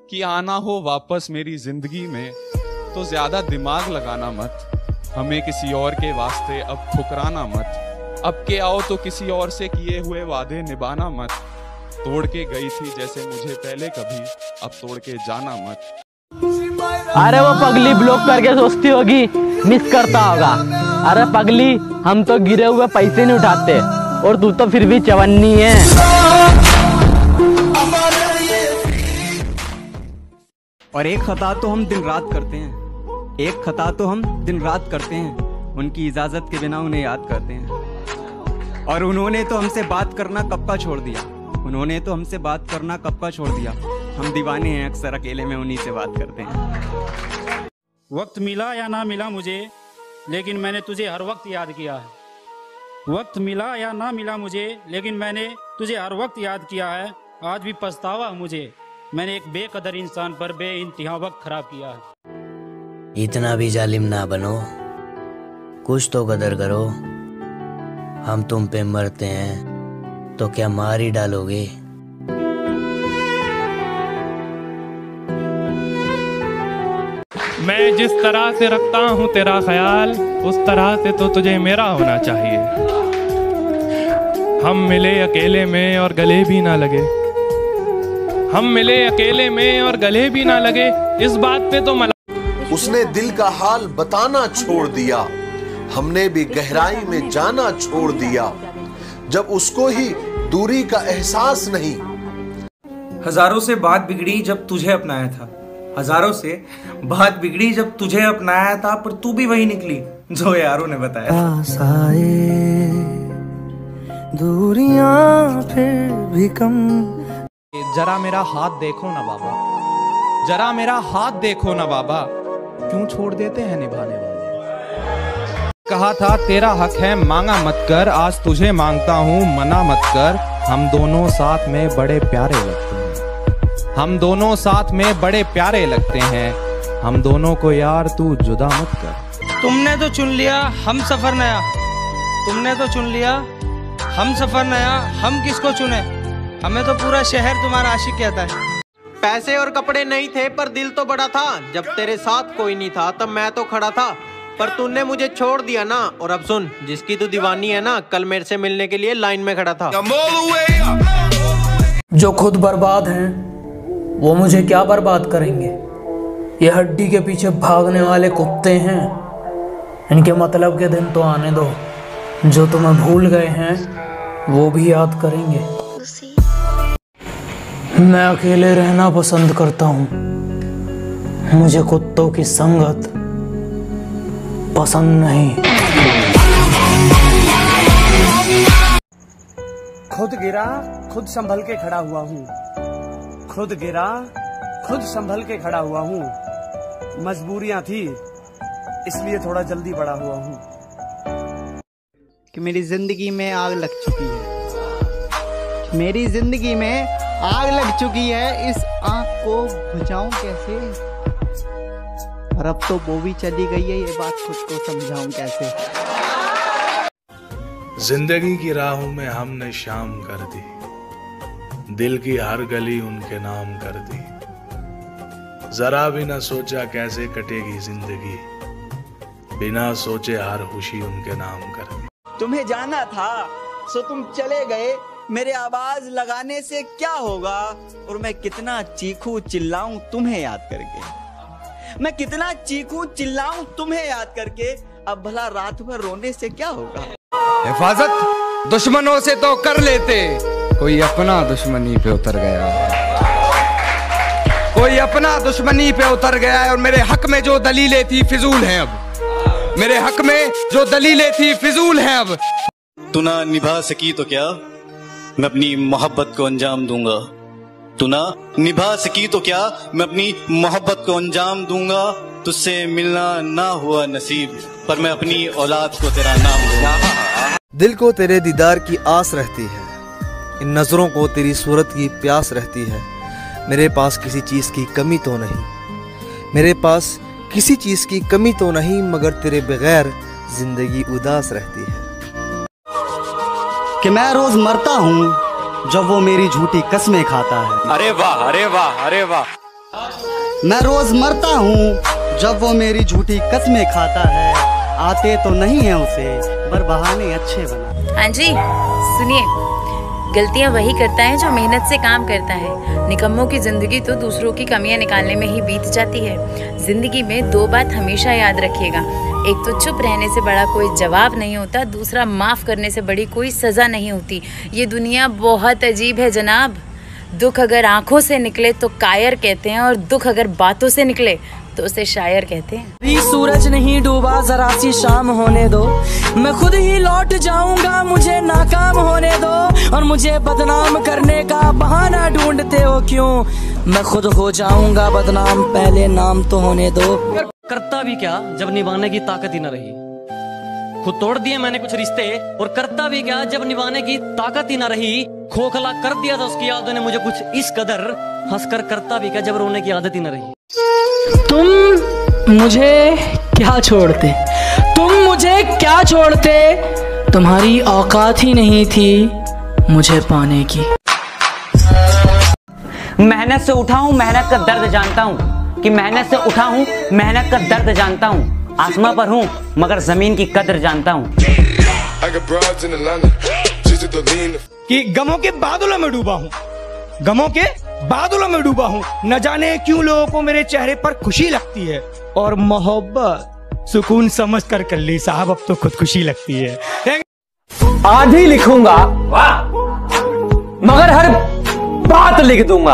कि आना हो वापस मेरी जिंदगी में तो ज्यादा दिमाग लगाना मत, हमें किसी और के वास्ते अब ठुकराना मत, अब के आओ तो किसी और से किए हुए वादे निभाना मत, तोड़ के गई थी जैसे मुझे पहले कभी, अब तोड़ के जाना मत। अरे वो पगली ब्लॉक करके सोचती होगी मिस करता होगा। अरे पगली, हम तो गिरे हुए पैसे नहीं उठाते और तू तो फिर भी चवन्नी है। और एक खता तो हम दिन रात करते हैं, एक खता तो हम दिन रात करते हैं, उनकी इजाजत के बिना उन्हें याद करते हैं। और उन्होंने तो हमसे बात करना कब का छोड़ दिया, उन्होंने तो हमसे बात करना कब का छोड़ दिया। हम दीवाने हैं, अक्सर अकेले में उन्हीं से बात करते हैं। वक्त मिला या ना मिला मुझे, लेकिन मैंने तुझे हर वक्त याद किया है। वक्त मिला या ना मिला मुझे, लेकिन मैंने तुझे हर वक्त याद किया है। आज भी पछतावा मुझे, मैंने एक बेकदर इंसान पर बेइंतहा वक्त खराब किया है। इतना भी जालिम ना बनो, कुछ तो कदर करो। हम तुम पे मरते हैं तो क्या मार ही डालोगे? मैं जिस तरह से रखता हूँ तेरा ख्याल, उस तरह से तो तुझे मेरा होना चाहिए। हम मिले अकेले में और गले भी ना लगे, हम मिले अकेले में और गले भी ना लगे, इस बात पे तो उसने दिल का हाल बताना छोड़ दिया, हमने भी गहराई में जाना छोड़ दिया, जब उसको ही दूरी का एहसास नहीं। हजारों से बात बिगड़ी जब तुझे अपनाया था, हजारों से बात बिगड़ी जब तुझे अपनाया था, पर तू भी वही निकली जो यारों ने बताया था। दूरियां फिर भी कम। जरा मेरा हाथ देखो ना बाबा, जरा मेरा हाथ देखो ना बाबा, क्यों छोड़ देते हैं निभाने वाले। कहा था तेरा हक है मांगा मत कर, आज तुझे मांगता हूँ मना मत कर। हम दोनों साथ में बड़े प्यारे लगते हैं, हम दोनों साथ में बड़े प्यारे लगते हैं, हम दोनों को यार तू जुदा मत कर। तुमने तो चुन लिया हम सफर नया, तुमने तो चुन लिया हम सफर नया, हम किसको चुने, हमें तो पूरा शहर तुम्हारा आशिक कहता है। पैसे और कपड़े नहीं थे पर दिल तो बड़ा था, जब तेरे साथ कोई नहीं था तब मैं तो खड़ा था, पर तूने मुझे छोड़ दिया ना। और अब सुन, जिसकी तू दीवानी है ना, कल मेरे से मिलने के लिए लाइन में खड़ा था। जो खुद बर्बाद हैं वो मुझे क्या बर्बाद करेंगे, ये हड्डी के पीछे भागने वाले कुत्ते हैं, इनके मतलब के दिन तो आने दो, जो तुम्हें भूल गए हैं वो भी याद करेंगे। मैं अकेले रहना पसंद करता हूँ, मुझे कुत्तों की संगत पसंद नहीं। खुद गिरा खुद संभल के खड़ा हुआ हूँ, खुद गिरा खुद संभल के खड़ा हुआ हूँ, मजबूरियां थी इसलिए थोड़ा जल्दी बड़ा हुआ हूँ। कि मेरी जिंदगी में आग लग चुकी है, मेरी जिंदगी में आग लग चुकी है, इस आग को बुझाऊं कैसे, और अब तो वो भी चली गई है, ये बात खुद को समझाऊं कैसे। जिंदगी की राहों में हमने शाम कर दी, दिल की हर गली उनके नाम कर दी, जरा भी ना सोचा कैसे कटेगी जिंदगी, बिना सोचे हर खुशी उनके नाम कर दी। तुम्हें जाना था सो तुम चले गए, मेरे आवाज लगाने से क्या होगा, और मैं कितना चीखूं चिल्लाऊं तुम्हें याद करके, मैं कितना चीखूं चिल्लाऊं तुम्हें याद करके, अब भला रात भर रोने से क्या होगा। हिफाजत दुश्मनों से तो कर लेते, कोई अपना दुश्मनी पे उतर गया, कोई अपना दुश्मनी पे उतर गया है, और मेरे हक में जो दलीलें थी फिजूल हैं अब, मेरे हक में जो दलीलें थी फिजूल हैं अब। तू ना निभा सकी तो क्या मैं अपनी मोहब्बत को अंजाम दूंगा, तू ना निभा सकी तो क्या मैं अपनी मोहब्बत को अंजाम दूंगा, तुझसे मिलना ना हुआ नसीब पर मैं अपनी औलाद को तेरा नाम दूंगा। दिल को तेरे दीदार की आस रहती है, इन नजरों को तेरी सूरत की प्यास रहती है, मेरे पास किसी चीज की कमी तो नहीं, मेरे पास किसी चीज की कमी तो नहीं, मगर तेरे बगैर जिंदगी उदास रहती है। कि मैं रोज मरता हूँ जब वो मेरी झूठी कसमें खाता है। अरे वाह अरे वाह अरे वाह। मैं रोज मरता हूँ जब वो मेरी झूठी कस्में खाता है। आते तो नहीं है उसे पर बहाने अच्छे बना। हाँ जी सुनिए, गलतियाँ वही करता है जो मेहनत से काम करता है। निकम्मों की जिंदगी तो दूसरों की कमियां निकालने में ही बीत जाती है। जिंदगी में दो बात हमेशा याद रखिएगा, एक तो चुप रहने से बड़ा कोई जवाब नहीं होता, दूसरा माफ़ करने से बड़ी कोई सज़ा नहीं होती। ये दुनिया बहुत अजीब है जनाब। दुख अगर आंखों से निकले तो कायर कहते हैं, और दुख अगर बातों से निकले तो उसे शायर कहते हैं। अभी सूरज नहीं डूबा, जरा सी शाम होने दो, मैं खुद ही लौट जाऊंगा, मुझे नाकाम होने दो। और मुझे बदनाम करने का बहाना ढूंढते हो क्यों, मैं खुद हो जाऊंगा बदनाम, पहले नाम तो होने दो। करता भी क्या जब निभाने की ताकत ही न रही। खुद तोड़ दिए मैंने कुछ रिश्ते, और करता भी क्या जब निभाने की ताकत ही न रही। खोखला कर दिया था उसकी यादों ने मुझे कुछ इस कदर, हंसकर करता भी क्या जब रोने की आदत ही न रही। तुम मुझे क्या छोड़ते, तुम मुझे क्या छोड़ते, तुम्हारी औकात ही नहीं थी मुझे पाने की। मेहनत से उठा हूँ, मेहनत का दर्द जानता हूँ, कि मेहनत से उठा हूँ, मेहनत का दर्द जानता हूँ। आसमां पर हूँ मगर जमीन की कदर जानता हूँ। कि गमों के बादलों में डूबा हूँ, गमों के बादलों में डूबा हूँ। न जाने क्यों लोगों को मेरे चेहरे पर खुशी लगती है, और मोहब्बत सुकून समझ कर ली साहब, अब तो खुदकुशी लगती है। आधी लिखूंगा मगर हर बात लिख दूंगा,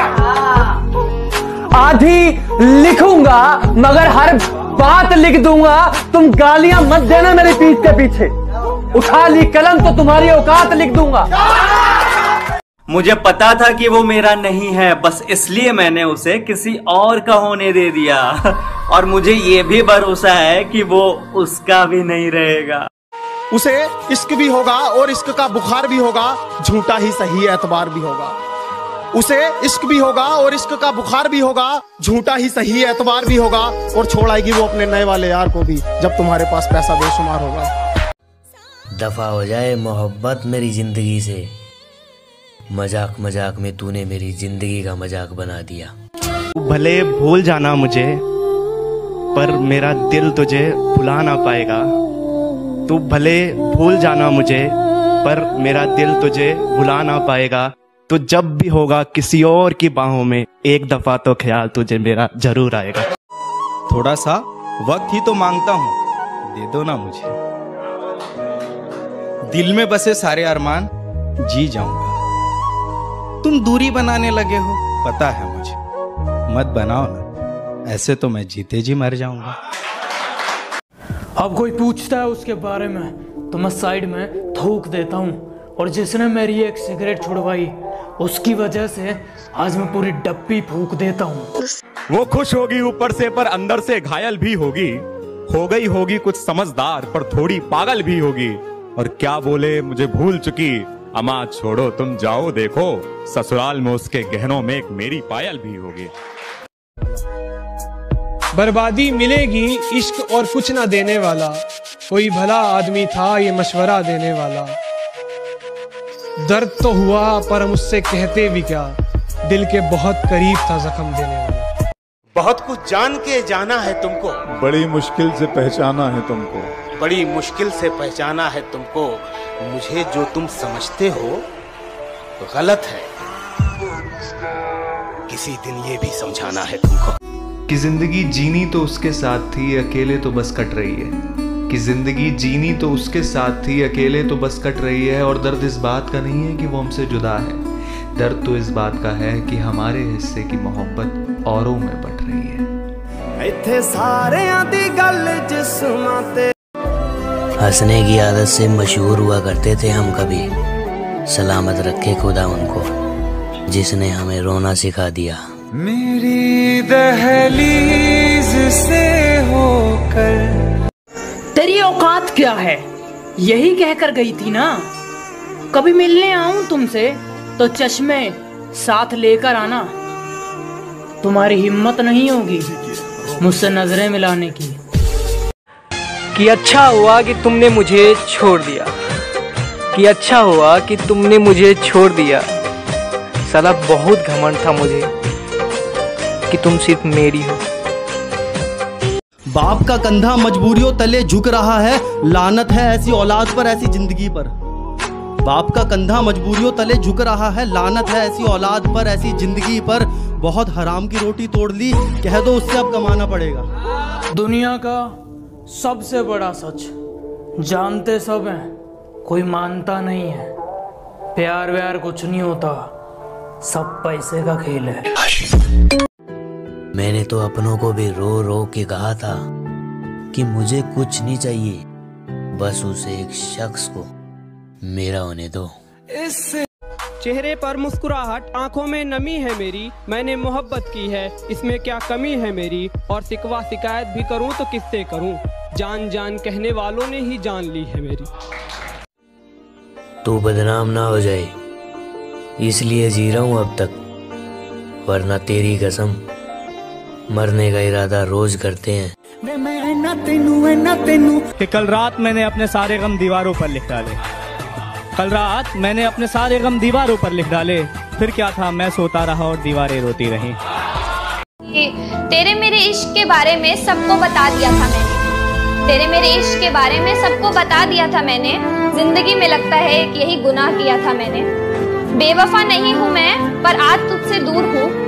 आधी लिखूंगा मगर हर बात लिख दूंगा। तुम गालियां मत देना मेरी पीठ के पीछे, उठा ली कलम तो तुम्हारी औकात लिख दूंगा। मुझे पता था कि वो मेरा नहीं है, बस इसलिए मैंने उसे किसी और का होने दे दिया, और मुझे ये भी भरोसा है कि वो उसका भी नहीं रहेगा। उसे इश्क भी होगा और इश्क का बुखार भी होगा, झूठा ही सही एतबार भी होगा। उसे इश्क भी होगा और इश्क का बुखार भी होगा, झूठा ही सही एतबार भी होगा। और छोड़ आएगी वो अपने नए वाले यार को भी, जब तुम्हारे पास पैसा बेशुमार होगा। दफा हो जाए मोहब्बत मेरी जिंदगी से, मजाक मजाक में तूने मेरी जिंदगी का मजाक बना दिया। भले भूल जाना मुझे पर मेरा दिल तुझे भुला ना पाएगा। तू भले भूल जाना मुझे पर मेरा दिल तुझे भुला ना पाएगा। तो जब भी होगा किसी और की बाहों में, एक दफा तो ख्याल तुझे मेरा जरूर आएगा। थोड़ा सा वक्त ही तो मांगता हूँ, दे दो ना मुझे। दिल में बसे सारे अरमान जी जाऊंगा। तुम दूरी बनाने लगे हो, पता है मुझे, मत बनाओ ना, ऐसे तो मैं जीते जी मर जाऊंगा। अब कोई पूछता है उसके बारे में तो मैं साइड में थूक देता हूँ, और जिसने मेरी एक सिगरेट छुड़वाई उसकी वजह से आज मैं पूरी डब्बी फूक देता हूँ। वो खुश होगी ऊपर से पर अंदर से घायल भी होगी, हो गई होगी कुछ समझदार पर थोड़ी पागल भी होगी। और क्या बोले मुझे भूल चुकी, अमा छोड़ो तुम जाओ देखो, ससुराल में उसके गहनों में एक मेरी पायल भी होगी। बर्बादी मिलेगी इश्क और कुछ ना देने वाला, कोई भला आदमी था ये मशवरा देने वाला। दर्द तो हुआ पर हम उससे कहते भी क्या, दिल के बहुत करीब था जख्म देने वाला। बहुत कुछ जान के जाना है तुमको, बड़ी मुश्किल से पहचाना है तुमको, बड़ी मुश्किल से पहचाना है तुमको। मुझे जो तुम समझते हो गलत है, किसी दिन ये भी समझाना है तुमको कि जिंदगी जीनी तो उसके साथ थी, अकेले तो बस कट रही है। कि जिंदगी जीनी तो उसके साथ थी, अकेले तो बस कट रही है। और दर्द इस बात का नहीं है कि वो हमसे जुदा है, दर्द तो इस बात का है कि हमारे हिस्से की मोहब्बत औरों में बट रही है। इत्थे सारेयां दी गल जिस्मां ते हंसने की आदत से मशहूर हुआ करते थे हम कभी, सलामत रखे खुदा उनको जिसने हमें रोना सिखा दिया। मेरी दहलीज से होकर तेरी औकात क्या है यही कहकर गई थी ना, कभी मिलने आऊं तुमसे तो चश्मे साथ लेकर आना। तुम्हारी हिम्मत नहीं होगी मुझसे नजरें मिलाने की। कि अच्छा हुआ कि तुमने मुझे छोड़ दिया, कि अच्छा हुआ कि तुमने मुझे छोड़ दिया। साला बहुत घमंड था मुझे, कि तुम सिर्फ मेरी हो। बाप का कंधा मजबूरियों तले झुक रहा है, लानत है ऐसी औलाद पर, ऐसी जिंदगी पर। बाप का कंधा मजबूरियों तले झुक रहा है, लानत है ऐसी औलाद पर, ऐसी जिंदगी पर। बहुत हराम की रोटी तोड़ ली, कह दो उससे अब कमाना पड़ेगा। दुनिया का सबसे बड़ा सच जानते सब हैं, कोई मानता नहीं है। प्यार व्यार कुछ नहीं होता, सब पैसे का खेल है। मैंने तो अपनों को भी रो रो के कहा था कि मुझे कुछ नहीं चाहिए, बस उसे एक शख्स को मेरा होने दो। चेहरे पर मुस्कुराहट, आंखों में नमी है मेरी, मैंने मोहब्बत की है, इसमें क्या कमी है मेरी। और शिकवा शिकायत भी करूं तो किससे करूं, जान जान कहने वालों ने ही जान ली है मेरी। तू बदनाम ना हो जाए इसलिए जी रहा हूं अब तक, वरना तेरी कसम मरने का इरादा रोज करते हैं। कि कल रात मैंने अपने सारे गम दीवारों पर लिख डाले, कल रात मैंने अपने सारे गम दीवारों पर लिख डाले, फिर क्या था मैं सोता रहा और दीवारें रोती रहीं। तेरे मेरे इश्क के बारे में सबको बता दिया था मैंने, तेरे मेरे इश्क के बारे में सबको बता दिया था मैंने। जिंदगी में लगता है कि यही गुनाह किया था मैंने। बेवफा नहीं हूँ मैं पर आज तुझसे दूर हूँ,